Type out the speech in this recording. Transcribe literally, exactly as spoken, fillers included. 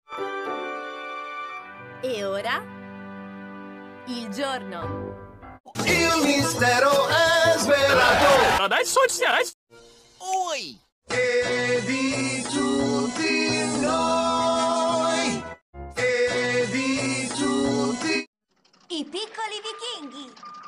E ora? Il giorno. Il mistero è svelato. Adesso ci è. Oi! E di tutti noi. E di tutti. I piccoli vichinghi.